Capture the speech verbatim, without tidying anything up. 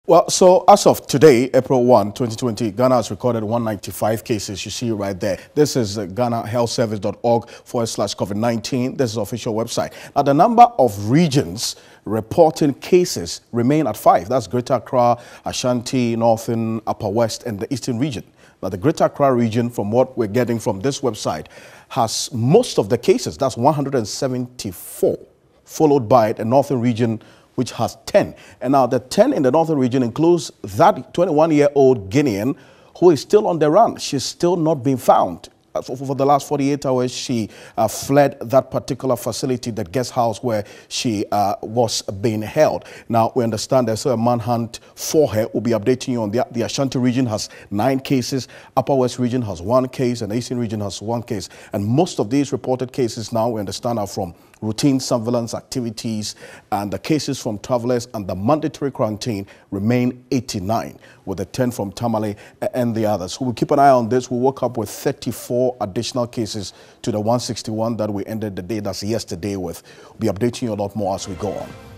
Well, so as of today, April first, twenty twenty, Ghana has recorded one hundred ninety-five cases. You see right there. This is uh, ghana health service dot org forward slash COVID nineteen. This is the official website. Now, the number of regions reporting cases remain at five. That's Greater Accra, Ashanti, Northern, Upper West, and the Eastern region. Now, the Greater Accra region, from what we're getting from this website, has most of the cases. That's one hundred seventy-four, followed by the Northern region, which has ten. And now the ten in the northern region includes that twenty-one-year-old Guinean who is still on the run. She's still not been found. For, for the last forty-eight hours, she uh, fled that particular facility, the guest house where she uh, was being held. Now, we understand there's a manhunt for her. We'll be updating you on the, the Ashanti region has nine cases, Upper West region has one case, and the Eastern region has one case. And most of these reported cases now, we understand, are from routine surveillance activities, and the cases from travelers and the mandatory quarantine remain eighty-nine, with the ten from Tamale and the others. So we'll keep an eye on this. We woke up with thirty-four additional cases to the one hundred sixty-one that we ended the day, that's yesterday, with. We'll be updating you a lot more as we go on.